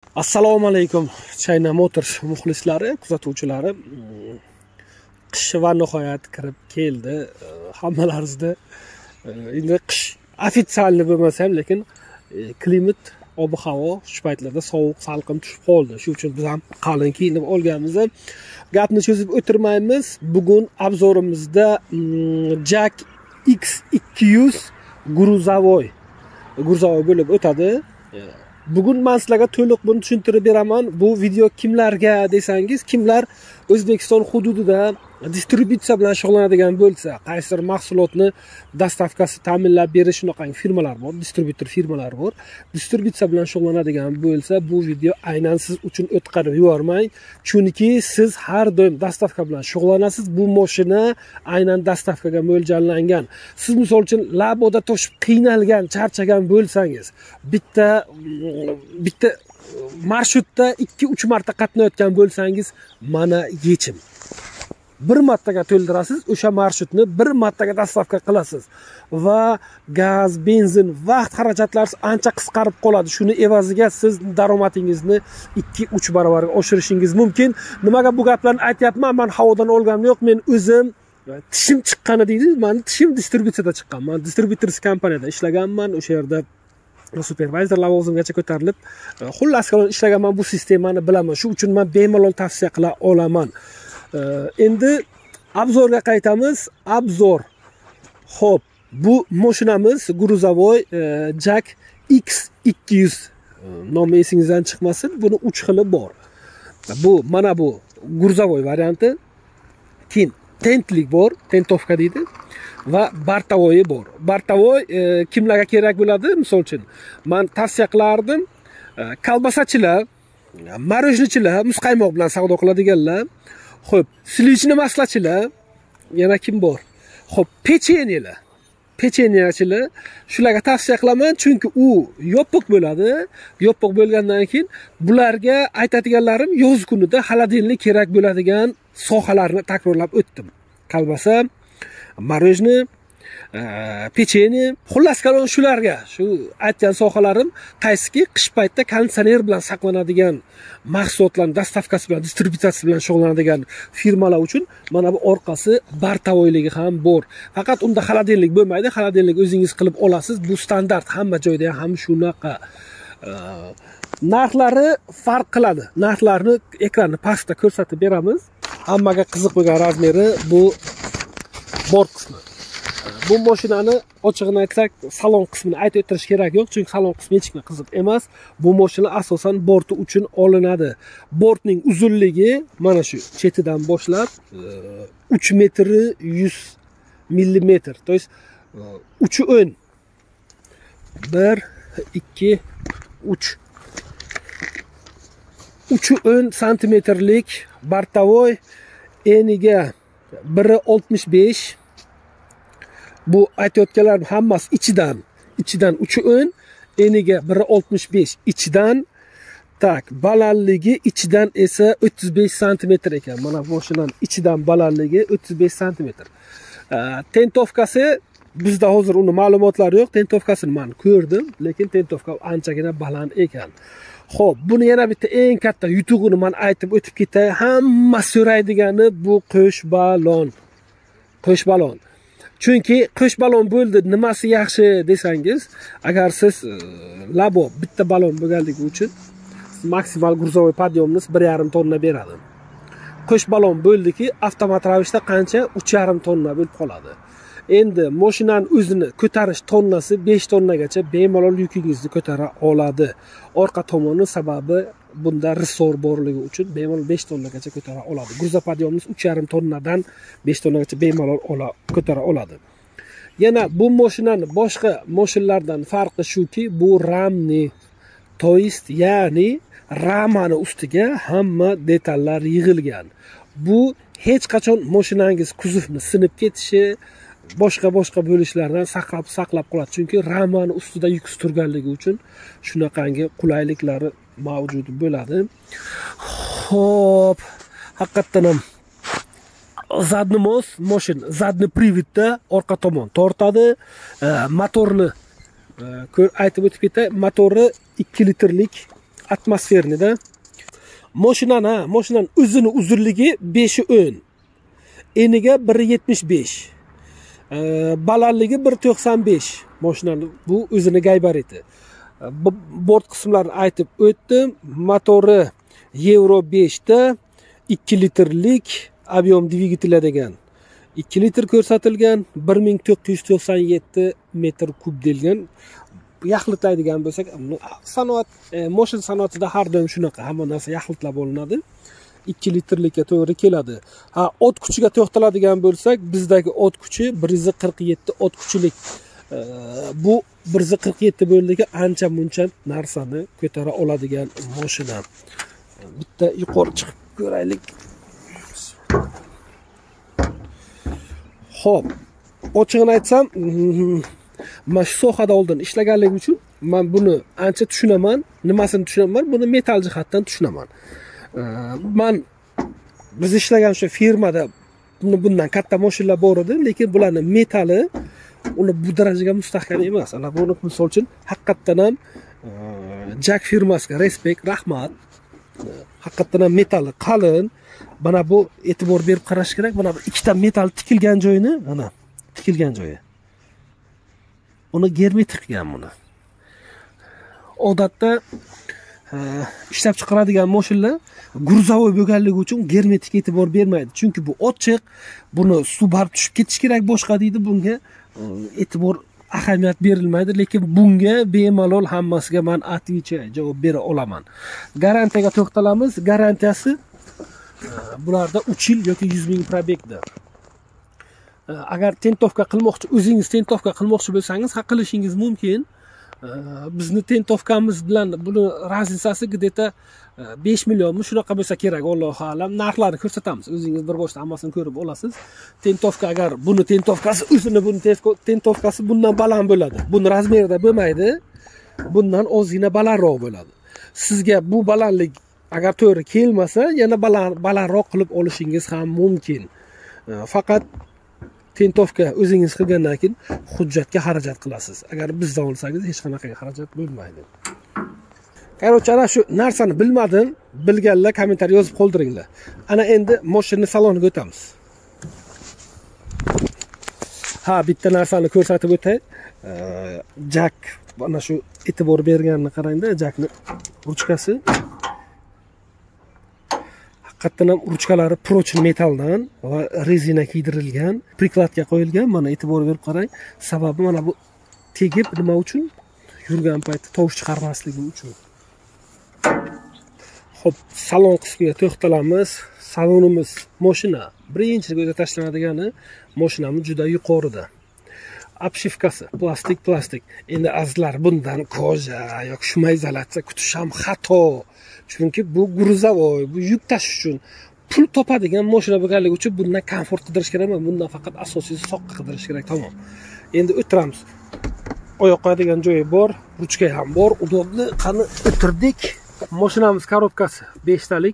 Assalomu alaykum China Motors muxlislari, kuzatuvchilari. Qish va nihoyat kirib keldi. Hammalaringizda endi qish ofitsialni bo'lmasa ham, lekin klimat, ob-havo shu paytlarda sovuq, salqin tushib qoldi. Shuning uchun biz ham qalin kiyinib olganmiz. Gapni cho'zib o'tirmaymiz. Bugun obzorimizda Jack X200 gruzovoy bo'lib o'tadi. Bugun men sizlarga to'liq buni tushuntirib beraman. Bu video kimlarga desangiz, kimlar O'zbekiston hududida distributsiya bilan shug'ullanadigan bo'lsa, qaysidir mahsulotni dastavkasi ta'minlab berish shunaqangi firmalar bor, distributor firmalar bor. Distributsiya bilan shug'ullanadigan bo'lsa, bu video aynan siz uchun o'tkazib yubormang. Chunki siz har doim dastavka bilan shug'ullanasiz. Bu mashina aynan dastavkaga mo'ljallangan. Siz misol uchun laboda toshib qiynalgan, charchagan bo'lsangiz, bitta marshrutda 2-3 marta qatnayotgan bo'lsangiz, mana yechim. Bir martaga to'ldirasiz, o'sha marshrutni bir martaga dastavka qilasiz va gaz, benzin, vaqt xarajatlaringiz ancha qisqarib qoladi. Shuni evaziga siz daromadingizni 2-3 barobarga oshirishingiz mumkin. Nimaga bu gaplarni aytyapman? Men havodan olganim yo'q. Men o'zim tishim chiqqani deydi. Meni tishim distributsiyada chiqqan. Men distributor kompaniyada ishlaganman. O'sha yerda supervisor lavozimigacha ko'tarilib, xullas kalon ishlaganman. Bu sistemani bilaman. Shu uchun men bemalol tavsiya qila olaman. Endi obzorga qaytamiz. Obzor. Xo'p, bu mashinamiz gruzovoy Jack X200. Nomi esingizdan chiqmasin. Buni 3 xili bor. Bu mana bu gruzovoy varianti. Keyin tentlik bor, tentovka deydi. Va bartavoyi bor. Bartavoy kimlarga kerak bo'ladi? Misol uchun, men tavsiya qilardim, kolbasachilar, marojnichilar, muzqaymoq bilan savdo qiladiganlar. Xo'p, slichni maslachilar, yana kim bor? Xo'p, pechenyechilar, shularga tavsiya qilaman, chunki u yopiq bo'ladi. Yopiq bo'lgandan keyin bularga aytadiganlarim yoz kunida xolodilnik kerak bo'ladigan sohalarni takrorlab o'tdim. Kolbasa, marojni, pechenye, xullas kalon shularga, shu aytgan sohalarim qaysiki qish paytida konditsioner bilan saqlanadigan mahsulotlarning dastavkasi bilan, distributsiyasi bilan shug'ullanadigan firmalar uchun mana bu orqasi bartavoyligi ham bor. Faqat unda xolodilnik bo'lmaydi. Xolodilnik o'zingiz qilib olasiz. Bu standart, hamma joyda ham shunaqa. Narxlari farq qiladi. Narxlarni ekranni pastda ko'rsatib beramiz. Hammaga qiziq bo'lgan razmeri bu bort qismi. Bu mashinani ochig'ini aytsak, salon qismini aytib o'tirish kerak yo'q, chunki salon qismi hech kimga qiziq emas. Bu mashina asosan borti uchun olinadi. Bortning uzunligi mana shu chetidan boshlab 3 metr 100 millimetr. To есть 3 o'ng. 1 2 3 o'ng santimetrlik bartavoy, eniga 1.65. Bu aytayotganlarim hammasi ichidan 3 o'ng, eniga 1.65 ichidan. Tak, balandligi ichidan esa 35 cm ekan. Mana bu mashinaning ichidan balandligi 35 cm. Tentovkasi bizda hozir uni ma'lumotlari yo'q. Tentovkasini men ko'rdim, lekin tentovka anchagina baland ekan. Xo'p, buni yana bitta eng katta yutug'ini men aytib o'tib ketay. Hamma so'raydigani bu qo'sh balon. Qo'sh balon. Chunki qo'sh balon bo'ldi, nimasi yaxshi desangiz, agar siz labo bitta balon bo'lganligi uchun maksimal gruzovoy podъемность 1,5 tonna beradi. Qo'sh balon bo'ldiki, avtomat ravishda qancha? 3,5 tonna bo'lib qoladi. Endi mashinaning o'zini ko'tarish tonnasi 5 tonnagacha bemalol yukingizni ko'tara oladi. Orqa tomoni sababi bunda resor borligi uchun bemalol 5 tonnagacha ko'tara oladi. Gruza podъемность 3,5 tonnadan 5 tonnagacha bemalol ko'tara oladi. Yana bu mashinani boshqa mashinalardan farqi shuki, bu ramni, to есть ya'ni ramani ustiga hamma detallar yig'ilgan. Bu hech qachon mashinangiz kuzovni sinib ketishi, boshqa bo'lishlardan saqlab qoladi. Chunki ramani ustida yuk turganligi uchun shunaqangi qulayliklari mavjud bo'ladi. Xo'p, haqiqatan ham zadniy most mashina, zadniy prividda orqa tomon tortadi. Motorni aytib o'tib ketay, motori 2 litrlik atmosfernida. Mashinaning o'zini uzunligi 5.10. Eniga 1.75. Balandligi 1.95. Mashinaning bu o'zini gabariti. Bort qismlarini aytib o'tdim. Motori Euro 5 da 2 litrlik объем dvigateli degan 2 litr ko'rsatilgan, 1497 metr kub delgan. Yaxlitlaydigan bo'lsak, sanoat, mashina sanoatida har doim shunaqa, hamma narsa yaxlitlab olinadi. 2 litrlikka to'g'ri keladi. Ot kuchiga to'xtaladigan bo'lsak, bizdagi ot kuchi 147 ot kuchilik. Bu 147 bo'ldagi ancha muncha narsani ko'tara oladigan mashina. Bitta yuqori chiqib ko'raylik. Xo'p, ochig'ini aytsam, mana shu sohada oldin ishlaganligim uchun men buni ancha tushunaman. Nimasini tushunaman? Buni metal jihatdan tushunaman. Biz ishlagan shu firmada bundan katta mashinalar bor edi, lekin bularning metali uni bu darajaga mustahkam emas. Ana buni misol uchun haqiqatan ham Jack firmasiga respekt, rahmat. Haqiqatan ham metali qalin. Mana bu e'tibor berib qarash kerak. Mana bu ikkita metal tikilgan joyini, mana tikilgan joyi. Uni germetik qilgan buni. Odatda ishlab chiqaradigan mashinalar gruzovoy bo'lganligi uchun germetik e'tibor bermaydi. Chunki bu ochiq, buni suv barib tushib ketish kerak boshqa deydi. Bunga e'tibor, ahamiyat berilmaydi, lekin bunga bemalol hammasiga men atvichay javob bera olaman. Garantiyaga to'xtalamiz. Garantiyasi bularda 3 yil yoki 100 ming probegda. Agar tentovka qilmoqchi, o'zingiz tentovka qilmoqchi bo'lsangiz, qilishingiz mumkin. Bizni tentovkamiz bilan buni raznisasi где-то 5 millionmi shunaqa bo'lsa kerak, Allohu a'lam. Narxlarni ko'rsatamiz. O'zingiz bir boshda hammasini ko'rib olasiz. Tentovka agar buni tentovkasi o'zini buni tentovkasi bundan baland bo'ladi. Buni razmerida bo'lmaydi. Bundan ozgina balandroq bo'ladi. Sizga bu balandlik agar to'g'ri kelmasa, yana balandroq qilib olishingiz ham mumkin. Faqat tentovka o'zingiz qilgandan keyin hujjatga xarajat qilasiz. Agar bizdan olsangiz hech qanaqa xarajat bo'lmaydi. Qarochi, ana shu narsani bilmadim, bilganlar kommentariy yozib qoldiringlar. Ana endi mashina saloniga o'tamiz. Bitta narsani ko'rsatib o'tay. Jack, mana shu e'tibor berganini qarangda, Jackni ruchkasi. Haqiqatan ham ruchkalari prochn metaldan va rezina kiydirilgan, prikladga qo'yilgan. Mana e'tibor berib qarang. Sababi mana bu tegib nima uchun? Yurgan paytda tovush chiqarmasligi uchun. Xo'p, salon qismiga to'xtalamiz. Salonimiz mashina birinchi ko'zga tashlanadigani mashinamiz juda yuqorida. Obshivkasi plastik. Endi azizlar, bundan koja yoki shumay izolyatsiya kutish ham xato. Chunki bu gruzovoy, bu yuk tashish uchun pul topadigan mashina bo'lganligi uchun bundan komfort qidirish kerak emas. Bundan faqat asosiysi soqqa qidirish kerak, tamom. Endi o'tiramiz. Oyoq qo'yadigan joyi bor, ruchka ham bor, udobli. Qani o'tirdik. Mashinamiz korobkasi 5 talik.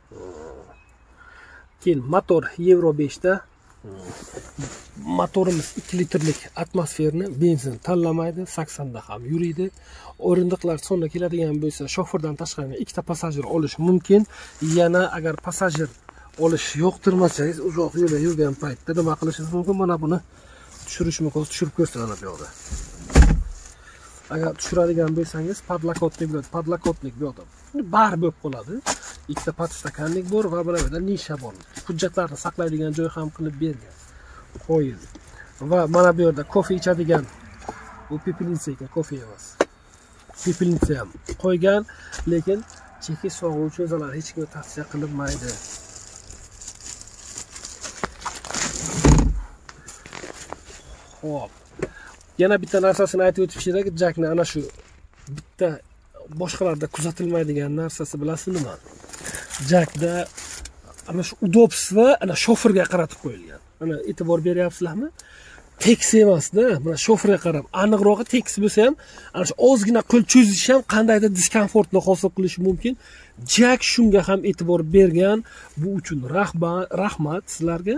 Keyin motor Euro 5 da. Motorimiz 2 litrlik atmosferni, benzin tanlamaydi, 80 da ham yuriydi. O'rindiqlar sonda keladigan bo'lsa, shoferdan tashqari ikkita passajir olish mumkin. Yana agar passajir olish yo'qtirmasangiz, uzoq yo'lda yurgan paytda nima qilishingiz mumkin? Mana buni tushirish mumkin, tushirib ko'rsataman bu yoqda. Agar tushiradigan bo'lsangiz, podlokotnik bo'ladi. Podlokotnik bu yoqda bar bo'lib qoladi. Ikkita podstakanlik bor va bu yerda nisha bor. Hujjatlarni saqlaydigan joy ham qilib bergan. Qo'yildi. Va mana bu yerda kofe ichadigan, bu pepelnitsa ekan, kofe emas. Pepelnitsa ham qo'ygan, lekin chekish sog'uvchi o'zalar hech kimga tavsiya qilinmaydi. Xo'p. Yana bitta narsasini aytib o'tish kerak. Jackni ana shu bitta boshqalarda kuzatilmaydigan narsasi bilasizmi nima? Jackda ana shu udobstvo ana shoferga qaratib qo'yilgan. Mana e'tibor beryapsizlarmi? Tekis emasda, mana shoferga qarab, aniqrog'i tekis bo'lsa ham, ana shu ozgina qo'l cho'zish ham qandaydir diskomfortni hosil qilishi mumkin. Jack shunga ham e'tibor bergan. Bu uchun rahmat sizlarga.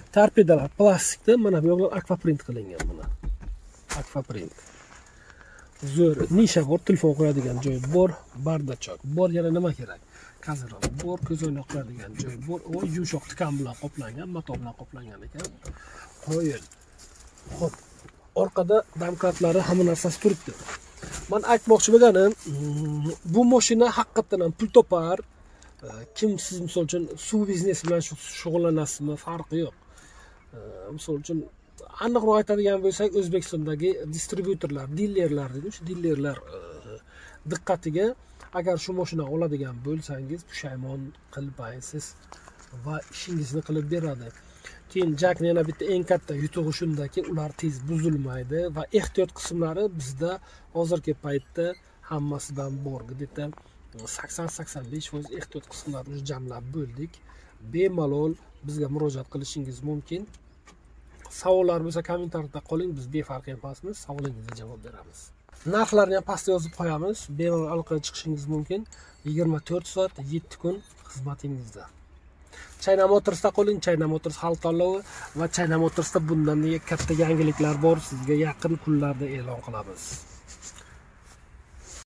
Torpedalar plastikda, mana bu yoqlar akvaprint qilingan buni. Akvaprint. zo'r, nisha bor, telefon qo'yadigan joy bor, bardachok bor, yana nima kerak? Kazeron bor, ko'z o'ynoq qiladigan joy bor. O yumshoq tikan bilan qoplangan, mato bilan qoplangan ekan. Qo'yil. Xo'p, orqada domkratlari hamma narsasi turibdi. Men aytmoqchi bo'lganim, bu mashina haqiqatan ham pul topar. Kim siz misol uchun suv biznesi bilan shug'ullanasizmi, farqi yo'q. Misol uchun aniqroq aytadigan bo'lsak, O'zbekistondagi distributorlar, dillerlar deydi, shu dillerlar diqqatiga agar shu mashina oladigan bo'lsangiz, pushaymon qilmaysiz va ishingizni qilib beradi. Keyin jakni yana bitta eng katta yutug'i shundaki, ular tez buzilmaydi va ehtiyot qismlari bizda hozirgi paytda hammasidan bor. Bitta 80-85% ehtiyot qismlarini уже jamlab bo'ldik. Bemalol bizga murojaat qilishingiz mumkin. Savollar bo'lsa kommentariyada qoling, biz befarq emasmiz, savolingizga javob beramiz. Narxlarni ham pastga yozib qo'yamiz. Bemalol aloqaga chiqishingiz mumkin. 24 soat 7 kun xizmatingizda. China Motorsda qoling, China Motors xalq tanlovi va China Motorsda bundan katta yangiliklar bor, sizga yaqin kunlarda e'lon qilamiz.